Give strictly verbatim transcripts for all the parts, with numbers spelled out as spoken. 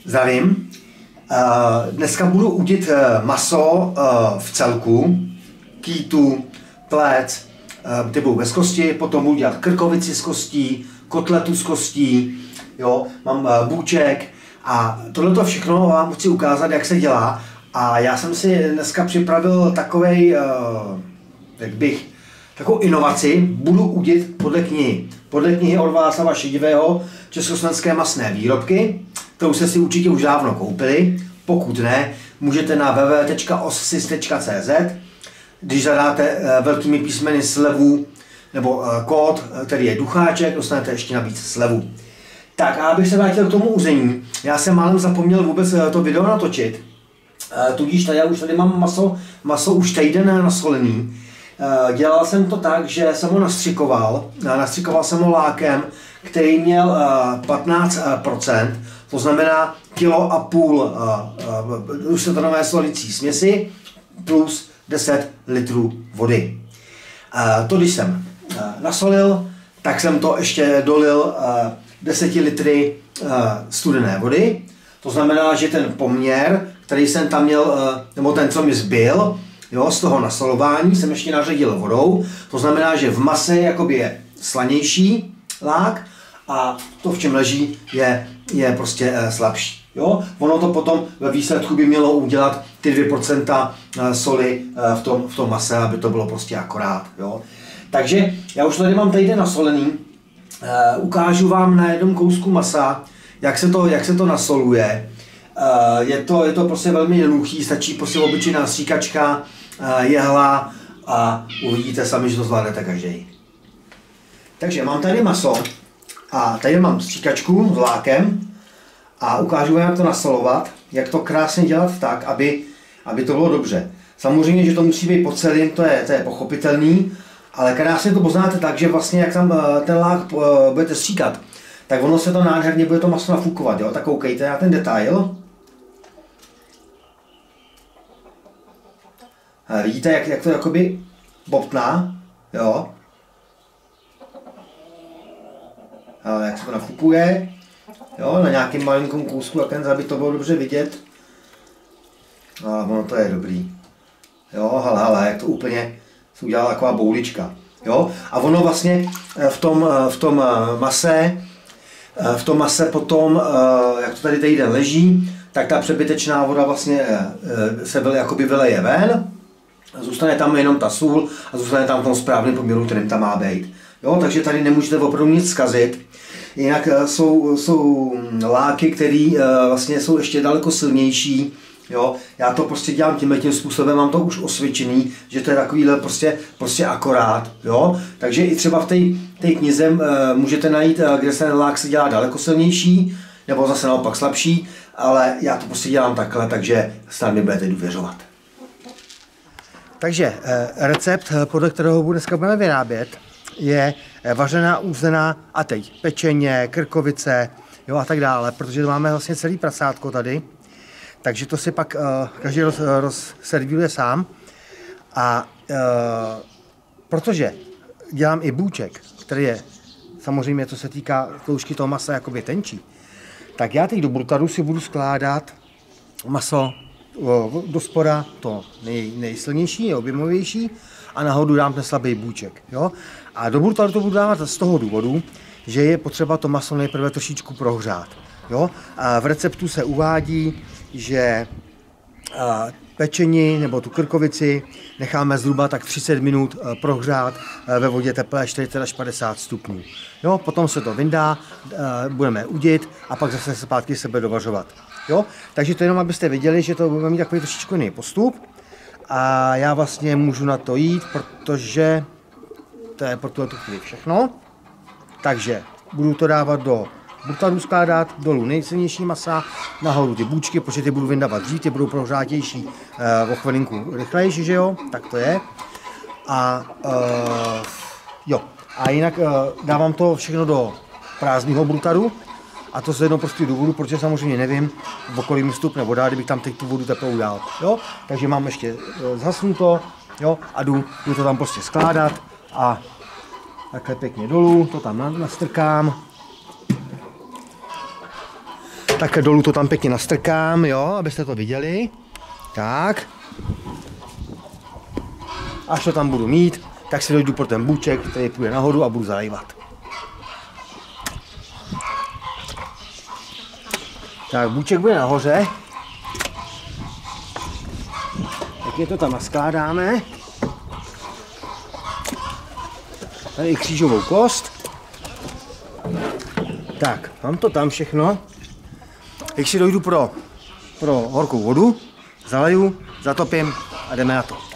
Zdravím. Dneska budu udit maso v celku, kýtu, plec, ty budou bez kosti, potom budu dělat krkovici z kostí, kotletu z kostí, jo, mám bůček a tohle všechno vám chci ukázat, jak se dělá. A já jsem si dneska připravil takovej, jak bych, takovou inovaci, budu udit podle knihy. Podle knihy od Václava Šedivého Československé masné výrobky, kterou jste si určitě už dávno koupili. Pokud ne, můžete na w w w tečka ossis tečka c z, když zadáte velkými písmeny slevu nebo kód, který je ducháček, dostanete ještě navíc slevu. Tak a abych se vrátil k tomu uzení, já jsem málem zapomněl vůbec to video natočit, tudíž tady já už tady mám maso, maso už týden nasolený. Dělal jsem to tak, že jsem ho nastřikoval, nastřikoval jsem ho lákem, který měl patnáct procent, to znamená kilo a půl družstevnové solicí směsi plus deset litrů vody. To když jsem nasolil, tak jsem to ještě dolil deset litry studené vody. To znamená, že ten poměr, který jsem tam měl, nebo ten, co mi zbyl, jo, z toho nasolování, jsem ještě naředil vodou. To znamená, že v mase jakoby je slanější lák a to, v čem leží, je, je prostě slabší. Jo? Ono to potom ve výsledku by mělo udělat ty dvě procenta soli v tom, v tom mase, aby to bylo prostě akorát. Jo? Takže já už tady mám týden nasolený. Ukážu vám na jednom kousku masa, jak se to, jak se to nasoluje. Je to, je to prostě velmi jednoduchý, stačí prostě obyčejná stříkačka, jehla a uvidíte sami, že to zvládnete každý. Takže mám tady maso a tady mám stříkačku s lákem a ukážu vám, jak to nasolovat, jak to krásně dělat tak, aby, aby to bylo dobře. Samozřejmě, že to musí být po celým, to je, to je pochopitelný, ale krásně to poznáte tak, že vlastně jak tam ten lák budete stříkat, tak ono se to nádherně bude to maso nafukovat, jo? Tak koukejte na ten detail. Vidíte, jak, jak to jakoby bobtná, jo? A jak se to nafukuje, jo? Na nějakým malinkom kousku, jak ten, aby to bylo dobře vidět. A ono to je dobrý. Jo, hele, hele, jak to úplně se udělala taková boulička. Jo? A ono vlastně v tom, v tom mase, v tom mase potom, jak to tady týden leží, tak ta přebytečná voda vlastně se vyle, jakoby vyleje ven. Zůstane tam jenom ta sůl a zůstane tam v tom správném poměru, kterým tam má být. Jo? Takže tady nemůžete opravdu nic zkazit. Jinak jsou, jsou láky, které vlastně jsou ještě daleko silnější. Jo? Já to prostě dělám tímhle tím způsobem, mám to už osvědčený, že to je takovýhle prostě, prostě akorát. Jo? Takže i třeba v té knize můžete najít, kde se ten lák se dělá daleko silnější, nebo zase naopak slabší, ale já to prostě dělám takhle, takže snad mi budete důvěřovat. Takže recept, podle kterého dneska budeme vyrábět, je vařená, uzená a teď pečeně, krkovice, jo, a tak dále, protože máme vlastně celý prasátko tady, takže to si pak uh, každý roz, rozservíruje sám. A uh, protože dělám i bůček, který je samozřejmě, co se týká kloužky toho masa, jakoby tenčí, tak já teď do brutaru si budu skládat maso do spoda, to nej, nejsilnější, objemovější, a nahoru dám ten slabý bůček. Jo? A do brutaru to budu dávat z toho důvodu, že je potřeba to maso nejprve trošičku prohřát. Jo? A v receptu se uvádí, že pečení nebo tu krkovici necháme zhruba tak třicet minut prohřát ve vodě teplé čtyřicet až padesát stupňů. Jo? Potom se to vyndá, budeme udit a pak zase zpátky sebe dovařovat. Jo? Takže to jenom, abyste viděli, že to bude mít takový trošičku jiný postup. A já vlastně můžu na to jít, protože to je pro tuhle chvíli všechno. Takže budu to dávat do brutaru, skládat dolů nejsilnější masa, nahoru ty bůčky, protože ty budu vyndávat dřív, ty budou prohřátější, o chvilinku rychlejší, že jo, tak to je. A uh, jo, a jinak uh, dávám to všechno do prázdného brutaru. A to z jednoho prostého důvodu, protože samozřejmě nevím, v okolí mi vstupne voda, kdybych tam teď tu vodu teplou dal. Jo? Takže mám ještě zhasnuto, jo? A jdu, jdu to tam prostě skládat a takhle pěkně dolů, to tam nastrkám. Tak dolů to tam pěkně nastrkám, jo, abyste to viděli. Tak. Až to tam budu mít, tak si dojdu pro ten bůček, který půjde nahoru a budu zalejvat. Tak, bůček bude nahoře. Pěkně to tam naskládáme. Tady křížovou kost. Tak, mám to tam všechno. Teď si dojdu pro, pro horkou vodu, zaleju, zatopím a jdeme na to.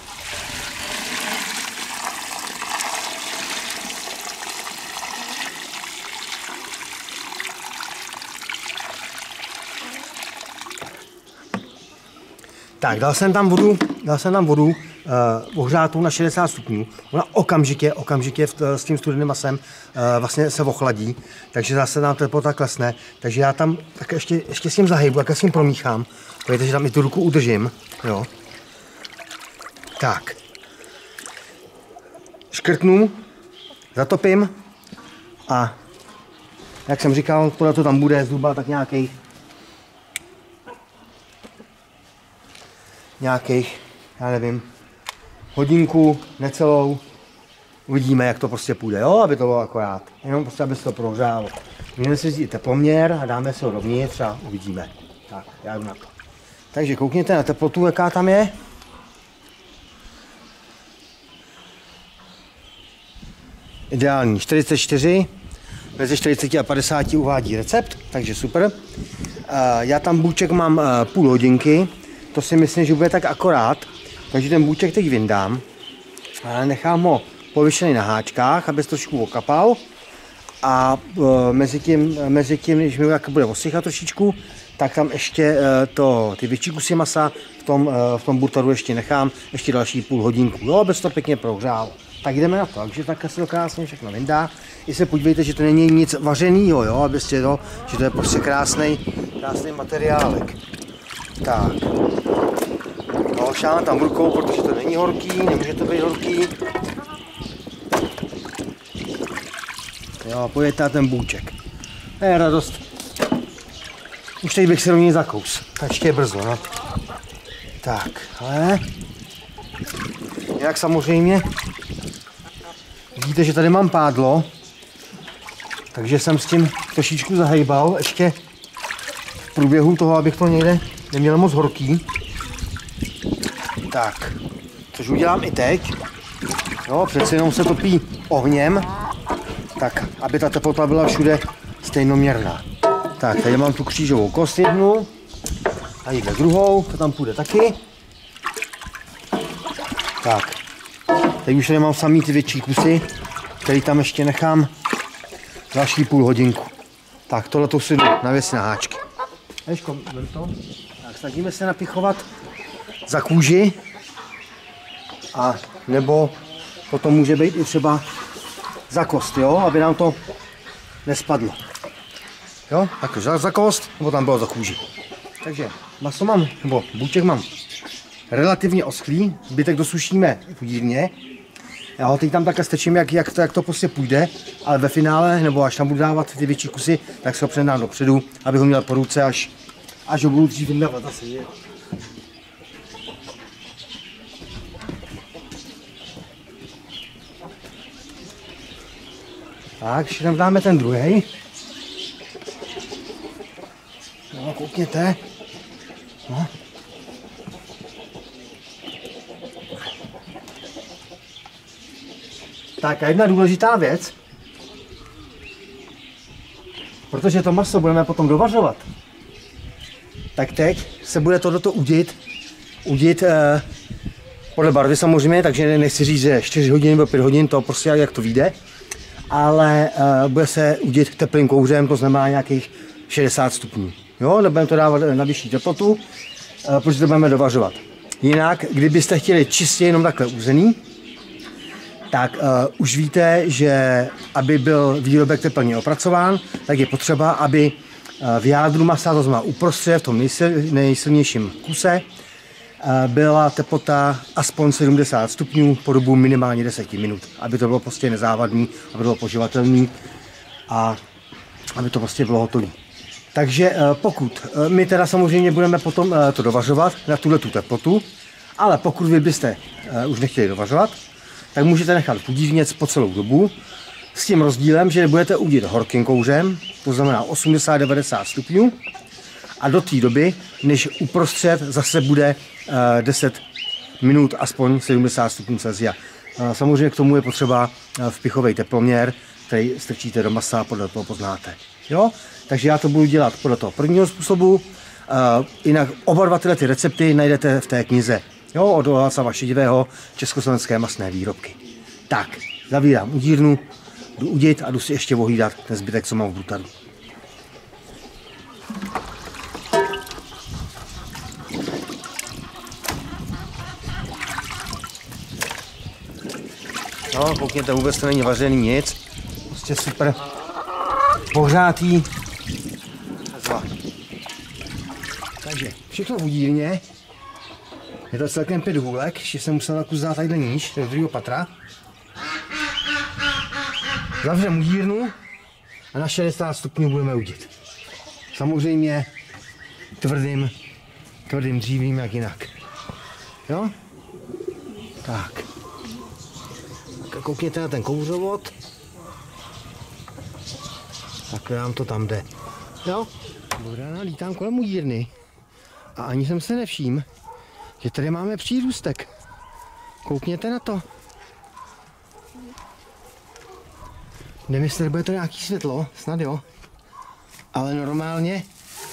Tak, dal jsem tam vodu, dal jsem tam vodu uh, ohřátou na šedesát stupňů. Ona okamžitě, okamžitě v, s tím studeným masem uh, vlastně se ochladí, takže zase nám teplota klesne. Takže já tam tak ještě, ještě s tím zahybu, tak s tím promíchám. Pojďte, že tam i tu ruku udržím. Jo. Tak. Škrtnu, zatopím a jak jsem říkal, tohle to tam bude zhruba tak nějakých nějakých, já nevím, hodinku, necelou. Uvidíme, jak to prostě půjde, jo, aby to bylo akorát. Jenom prostě, aby se to prohřálo. Můžeme si vzít teploměr a dáme si ho dovnitř a uvidíme. Tak, já jdu na to. Takže koukněte na teplotu, jaká tam je. Ideální čtyřicet čtyři, mezi čtyřiceti a padesáti uvádí recept, takže super. Já tam bůček mám půl hodinky. To si myslím, že bude tak akorát, takže ten bůček teď vyndám, ale nechám ho pověšený na háčkách, aby se trošku okapal a e, mezi, tím, mezi tím, když mi bude osychat trošičku, tak tam ještě e, to, ty větší kusy masa v tom, e, v tom butaru ještě nechám ještě další půl hodinku, jo, aby se to pěkně prohřálo. Tak jdeme na to, takže takhle se to krásně všechno vyndá. I se podívejte, že to není nic vařenýho, jo, abyste to, že to je prostě krásný, krásný materiálek. Tak, no, šáhám tam rukou, protože to není horký, nemůže to být horký. Jo, pojďte na ten bůček. To je radost. Už teď bych se rovně zakous, ještě je brzo, no. Tak, ale jak samozřejmě vidíte, že tady mám pádlo, takže jsem s tím trošičku zahejbal ještě v průběhu toho, abych to někde neměl moc horký. Tak, což udělám i teď. Jo, přece jenom se topí ohněm, tak aby ta teplota byla všude stejnoměrná. Tak, tady mám tu křížovou kost jednu a jde druhou, to tam půjde taky. Tak, teď už tady mám samý ty větší kusy, který tam ještě nechám další půl hodinku. Tak, tohle to si jdu navěsit na háčky. Ježko, to. Tak, snažíme se napichovat za kůži, a nebo potom může být i třeba za kost, jo, aby nám to nespadlo. Jo, tak za, za kost, nebo tam bylo za kůži. Takže maso mám, nebo bůček mám relativně oschlý, zbytek dosušíme v dírně. Já ho teď tam takhle stečím, jak, jak, to, jak to prostě půjde, ale ve finále, nebo až tam budu dávat ty větší kusy, tak se ho předám dopředu, abych ho měl po ruce, až, až ho budu dřív vyndávat zase. Je. Tak, ještě tam dáme ten druhý. No, koukněte. No. Tak a jedna důležitá věc, protože to maso budeme potom dovařovat, tak teď se bude tohleto udit, udit eh, podle barvy samozřejmě, takže nechci říct, že čtyři hodiny nebo pět hodin, to prostě jak to vyjde, ale eh, bude se udit teplým kouřem, to znamená nějakých šedesát stupňů. Jo, nebudeme to dávat na vyšší teplotu, eh, protože to budeme dovařovat. Jinak, kdybyste chtěli čistě jenom takhle uzený, tak uh, už víte, že aby byl výrobek teplně opracován, tak je potřeba, aby uh, v jádru masa, to znamená uprostřed, v tom nejsil, nejsilnějším kuse, uh, byla teplota aspoň sedmdesát stupňů po dobu minimálně deset minut, aby to bylo prostě nezávadný, aby to bylo poživatelný a aby to prostě bylo hotové. Takže pokud my teda samozřejmě budeme potom to dovařovat na tuhletu teplotu, ale pokud vy byste už nechtěli dovařovat, tak můžete nechat v udírně po celou dobu, s tím rozdílem, že budete udít horkým kouřem, to znamená osmdesát až devadesát stupňů, a do té doby, než uprostřed zase bude deset minut aspoň sedmdesát stupňů Celsia. Samozřejmě k tomu je potřeba vpichový teploměr, který strčíte do masa a podle toho poznáte. Jo? Takže já to budu dělat podle toho prvního způsobu. Jinak oba dva tyhle ty recepty najdete v té knize, jo? Od Václava Šedivého, Československé masné výrobky. Tak, zavírám udírnu, jdu udit a jdu si ještě ohlídat ten zbytek, co mám v brutaru. No, koukněte, vůbec to není vařený nic. Prostě super pohřátý. Takže všechno v udírně. Je to celkem pět hůlek, ještě jsem musel kus dát takhle níž, do druhého patra. Zavřem udírnu a na šedesát stupňů budeme udit. Samozřejmě tvrdým, tvrdým dřívím, jak jinak. Jo? Tak. Koukněte na ten kouřovod. Takhle nám to tam jde. Jo? Od rána lítám kolem udírny a ani jsem se nevšiml, že tady máme přírůstek. Koukněte na to. Nevím, jestli bude to nějaký světlo, snad jo. Ale normálně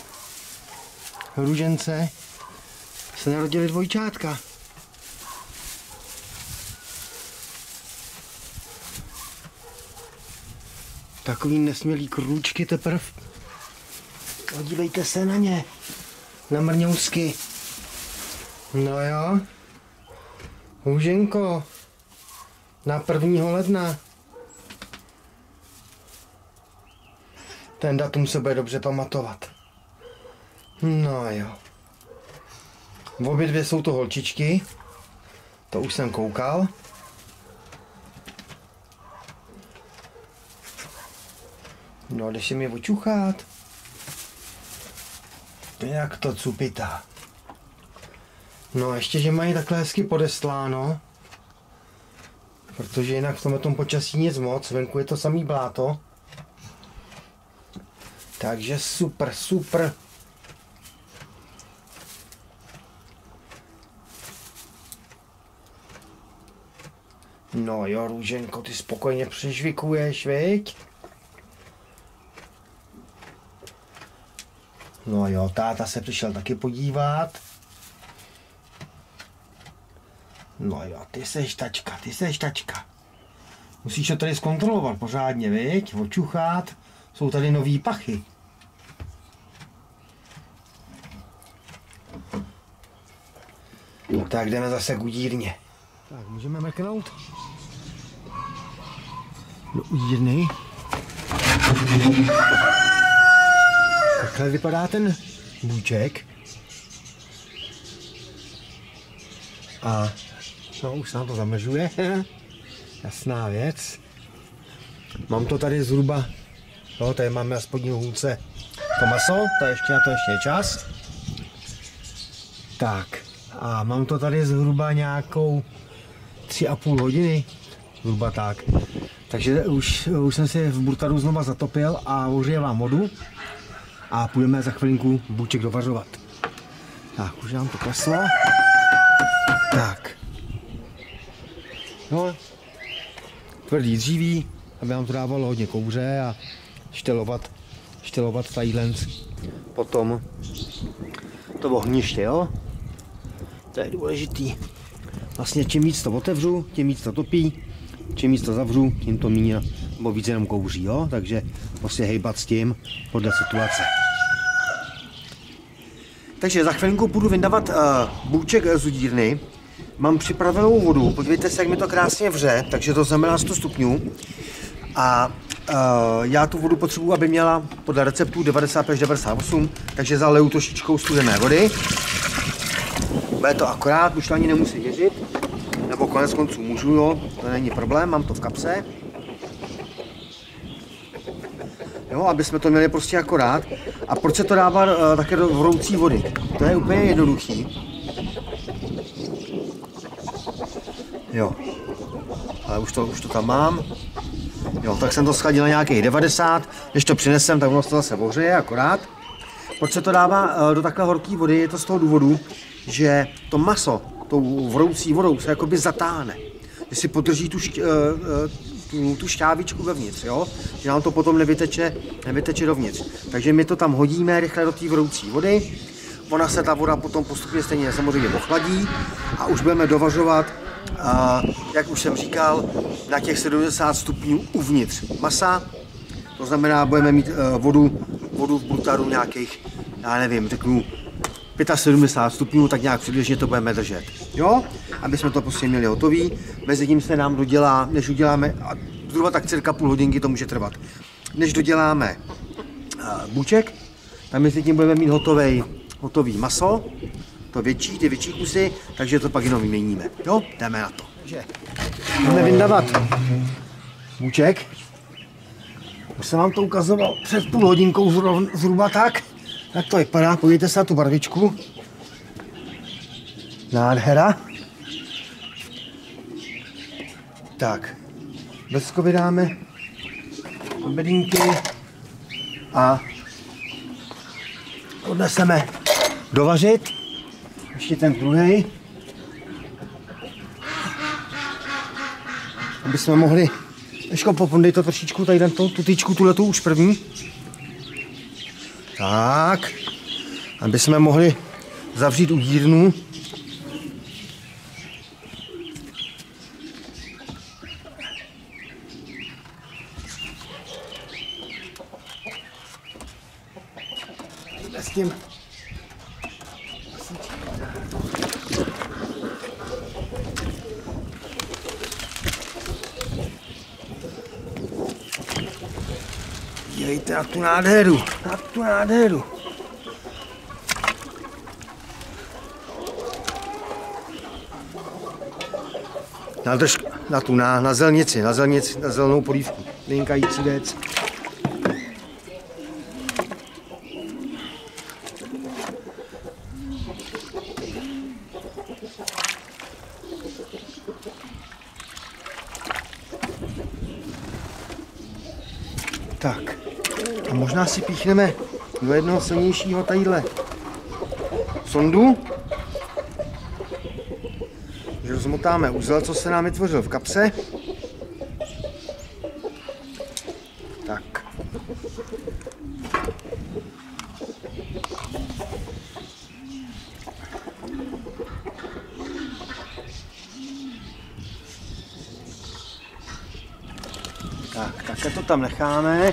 růžence se narodily dvojčátka. Takový nesmělý krůčky teprve. Podívejte se na ně. Na mrňousky. No jo. Hůženko. Na prvního ledna. Ten datum se bude dobře pamatovat. No jo. V obě dvě jsou to holčičky. To už jsem koukal. No, když si mi očuchát. Jak to cupita. No, ještě, že mají takhle hezky podestláno. Protože jinak v tomhle počasí nic moc. Venku je to samý bláto. Takže super, super. No jo, Růženko, ty spokojně přežvikuješ, viď? No jo, táta se přišel taky podívat. No jo, ty seš tačka, ty seš tačka. Musíš to tady zkontrolovat pořádně, viď? Očuchat. Jsou tady nový pachy. No tak jdeme zase k udírně. Tak, můžeme mrknout do udírny. Takhle vypadá ten bůček. A no, už se nám to zamlžuje. Jasná věc. Mám to tady zhruba, no, tady máme na spodní hůlce to maso, to ještě na to ještě je čas. Tak, a mám to tady zhruba nějakou tři a půl hodiny, zhruba tak. Takže už, už jsem si v brutaru znova zatopil a ohřejevám vodu a půjdeme za chvilinku bůček dovařovat. Tak, už nám to kleslo. Tak. No, tvrdý dříví, aby nám to dávalo hodně kouře a štelovat, štelovat tadyhle potom to ohniště, jo? To je důležitý. Vlastně čím víc to otevřu, tím víc to topí, čím víc to zavřu, tím to míně, nebo víc jenom kouří, jo? Takže prostě hejbat s tím podle situace. Takže za chvilinku půjdu vyndavat uh, bůček z udírny. Mám připravenou vodu, podívejte se, jak mi to krásně vře, takže to znamená sto stupňů. A uh, já tu vodu potřebuji, aby měla podle receptu devadesát pět až devadesát osm, takže zaleju trošičkou studené vody. Bude to akorát, už to ani nemusí věřit, nebo konec konců můžu, jo, to není problém, mám to v kapse. Jo, aby jsme to měli prostě akorát. A proč se to dává uh, také do vroucí vody? To je úplně jednoduchý. Jo. Ale už to, už to tam mám. Jo, tak jsem to schladil na nějakých devadesát. Když to přinesem, tak ono to zase ohřeje akorát. Proč se to dává uh, do takhle horké vody? Je to z toho důvodu, že to maso tou vroucí vodou se jakoby zatáhne. Že si podrží tu, šť, uh, tu, tu šťávičku vevnitř, jo? Že nám to potom nevyteče, nevyteče dovnitř. Takže my to tam hodíme rychle do té vroucí vody. Ona se ta voda potom postupně stejně samozřejmě ochladí a už budeme dovařovat, uh, jak už jsem říkal, na těch sedmdesát stupňů uvnitř masa. To znamená, budeme mít uh, vodu, vodu v brutaru nějakých, já nevím, řeknu sedmdesát pět stupňů, tak nějak přibližně to budeme držet. Jo? Aby jsme to prostě měli hotový. Mezi tím se nám dodělá, než uděláme, a zhruba tak cirka půl hodinky to může trvat. Než doděláme uh, buček, tak mezi tím budeme mít hotovej, hotový maso, to větší, ty větší kusy, takže to pak jenom vyměníme. Jo? Jdeme na to. Takže budeme vyndavat buček. Už jsem vám to ukazoval před půl hodinkou zhruba tak. Tak to vypadá, podívejte se na tu barvičku. Nádhera. Tak, blesko vydáme do bedínky a odneseme dovařit. Ještě ten druhý. Aby jsme mohli, ještě popondej to trošičku, tady dám tu tyčku, tuhletu už první. Tak, aby jsme mohli zavřít udírnu. S tím dívejte na tu nádheru, na tu nádheru. Nádrž na tu, na, na zelnici, na zelnici, na zelenou polívku. Vynikající věc. Tak, a možná si píchneme do jednoho silnějšího tadyhle sondu. Že rozmotáme uzel, co se nám vytvořil v kapse. Tak. Tak, takhle to tam necháme.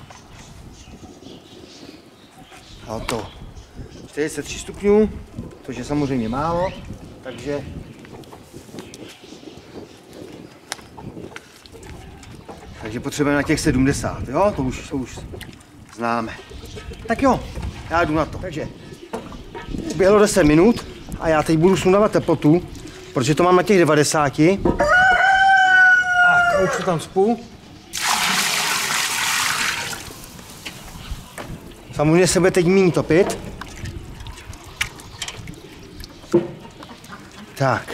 A to čtyřicet tři stupňů, což je samozřejmě málo, takže takže potřebujeme na těch sedmdesát, jo, to už, to už známe. Tak jo, já jdu na to. Takže uběhlo deset minut a já teď budu sundávat teplotu, protože to mám na těch devadesáti. A už to tam spolu. Samozřejmě se bude teď méně topit. Tak.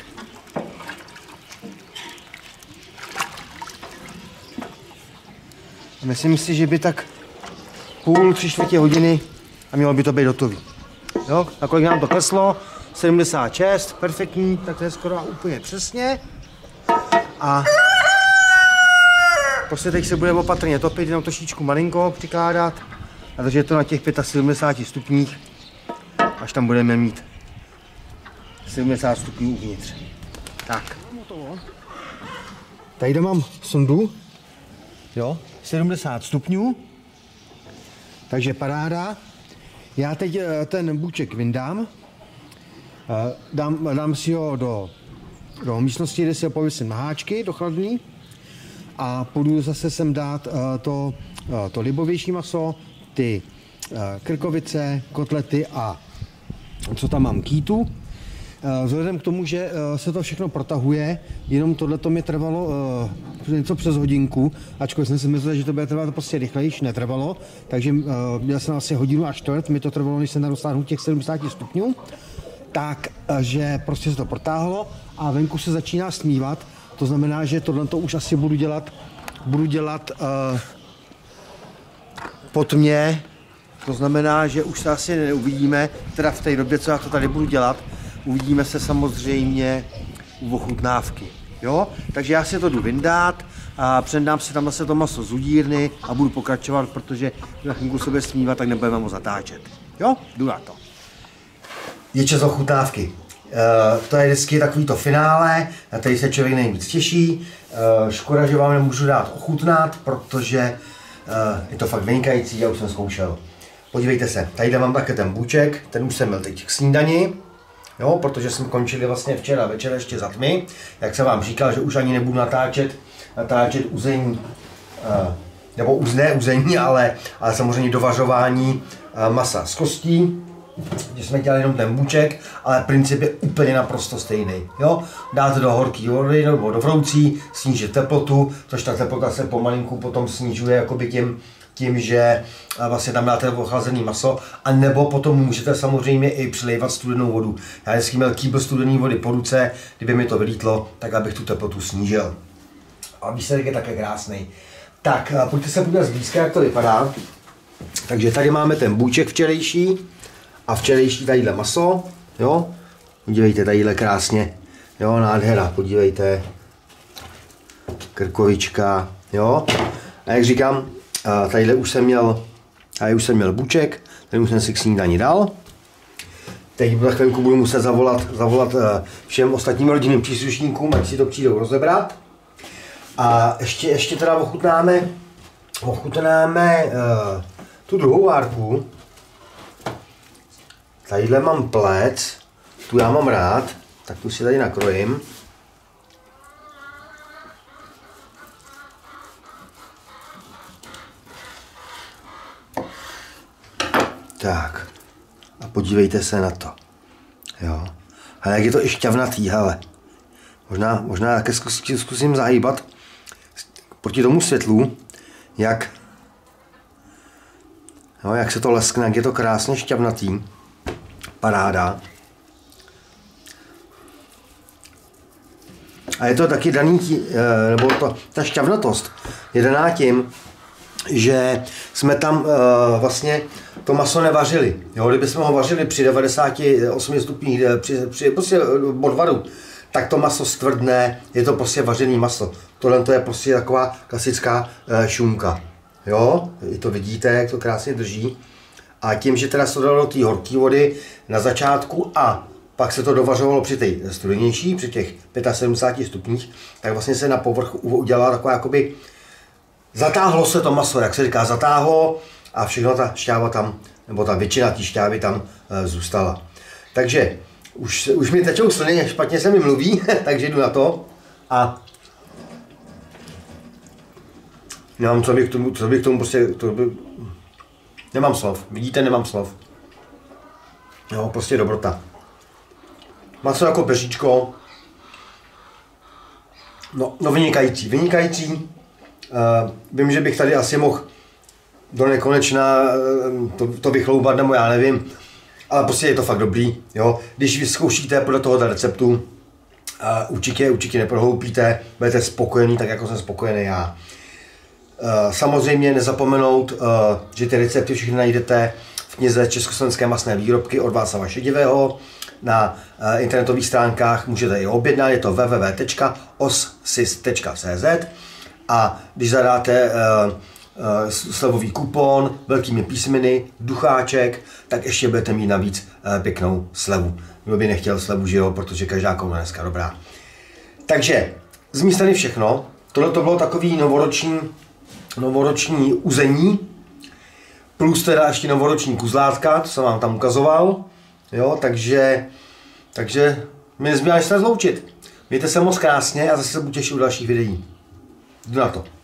Myslím si, že by tak půl, tři čtvrtě hodiny a mělo by to být hotový. Jo, a kolik nám to kleslo? sedmdesát šest, perfektní, tak to je skoro úplně přesně. A prostě teď se bude opatrně topit, jenom trošičku malinko přikládat. A takže je to na těch sedmdesáti pěti stupních, až tam budeme mít sedmdesát stupňů uvnitř. Tak. Tady mám sondu, jo, sedmdesát stupňů, takže paráda. Já teď ten bůček vyndám, dám, dám si ho do, do místnosti, kde si ho pověsím na háčky, do chladní a půjdu zase sem dát to, to libovější maso, ty krkovice, kotlety a co tam mám, kýtu. Vzhledem k tomu, že se to všechno protahuje, jenom tohleto mi trvalo něco přes hodinku, ačkoliv jsem si myslel, že to bude trvat prostě rychlejš, netrvalo, takže měl jsem asi hodinu a čtvrt, mi to trvalo, než jsem dosáhnul těch sedmdesát stupňů, takže prostě se to protáhlo a venku se začíná stmívat, to znamená, že tohleto už asi budu dělat, budu dělat uh, po tmě, to znamená, že už se asi neuvidíme, teda v té době, co já to tady budu dělat, uvidíme se samozřejmě u ochutnávky, jo? Takže já si to jdu vyndat a předám si tam zase to maso z udírny a budu pokračovat, protože na chvilku se bude smívat, tak nebudeme moc zatáčet, jo? Jdu na to. Je čas ochutnávky. Uh, to je vždycky takový to finále, na který se člověk nejvíc těší. Uh, škoda, že vám nemůžu dát ochutnat, protože uh, je to fakt vynikající, já už jsem zkoušel. Podívejte se, tady mám také ten bůček, ten už jsem měl teď k snídani, jo, protože jsme končili vlastně včera večer ještě za tmy. Jak jsem vám říkal, že už ani nebudu natáčet, natáčet uzení, uh, nebo uz, ne uzení, ale, ale samozřejmě dovařování uh, masa z kostí. Že jsme dělali jenom ten bůček, ale princip je úplně naprosto stejný. Jo? Dáte do horké vody nebo do vroucí, snížit teplotu, což ta teplota se pomalinku potom snižuje jakoby tím, tím, že vlastně tam dáte ochlazené maso, a nebo potom můžete samozřejmě i přilévat studenou vodu. Já vždycky měl kýbl studené vody po ruce, kdyby mi to vylítlo, tak abych tu teplotu snížil. A výsledek je také krásný. Tak, pojďte se podívat zblízka, jak to vypadá. Takže tady máme ten bůček včerejší. A včerejší tadyhle maso, jo, podívejte, tadyhle krásně, jo, nádhera, podívejte, krkovička, jo, a jak říkám, tadyhle už jsem měl, tady už jsem měl bůček, ten už jsem si k snídani dal, teď za chvilku budu muset zavolat, zavolat všem ostatním rodinným příslušníkům, ať si to přijdou rozebrat, a ještě, ještě teda ochutnáme, ochutnáme uh, tu druhou várku. Tadyhle mám plec, tu já mám rád, tak tu si tady nakrojím. Tak, a podívejte se na to. Jo. Ale jak je to i šťavnatý, hele. Možná, možná také zkusím, zkusím zahýbat proti tomu světlu, jak, jo, jak se to leskne, jak je to krásně šťavnatý. Paráda. A je to taky daný, nebo to, ta šťavnatost je daná tím, že jsme tam uh, vlastně to maso nevařili. Jo, kdyby jsme ho vařili při devadesáti osmi stupních, při, při prostě odvaru, tak to maso stvrdne, je to prostě vařený maso. Tohle to je prostě taková klasická uh, šunka. Jo, i to vidíte, jak to krásně drží. A tím, že teda se to dalo do té horké vody na začátku a pak se to dovařovalo při té studenější, při těch sedmdesáti pěti stupních, tak vlastně se na povrchu udělala taková jakoby, zatáhlo se to maso, jak se říká, zatáhlo a všechno ta šťáva tam, nebo ta většina té šťávy tam e, zůstala. Takže už, už mi tečou sliny, špatně se mi mluví, takže jdu na to a nemám, co bych k tomu, co bych k tomu prostě, to by, nemám slov, vidíte, nemám slov. Jo, prostě dobrota. Maso jako peříčko. No, no vynikající, vynikající. Uh, vím, že bych tady asi mohl do nekonečna uh, to, to vychloubat, nebo já nevím. Ale prostě je to fakt dobrý, jo. Když vyzkoušíte podle tohoto receptu, uh, určitě, určitě neprohloupíte, budete spokojený, tak jako jsem spokojený já. Uh, samozřejmě nezapomenout, uh, že ty recepty všechny najdete v knize Československé masné výrobky od Václava Šedivého. Na uh, internetových stránkách můžete je objednat, je to w w w tečka ossis tečka c z a když zadáte uh, uh, slevový kupon velkými písmeny, ducháček, tak ještě budete mít navíc uh, pěknou slevu. Kdo by nechtěl slevu, že jo, protože každá koruna dneska dobrá. Takže z mé strany všechno. Tohle to bylo takový novoroční, novoroční uzení, plus teda ještě novoroční kuzlátka, to jsem vám tam ukazoval. Jo, takže, takže mi nezbývá než se rozloučit. Mějte se moc krásně a zase se budu těšit u dalších videí. Jdu na to.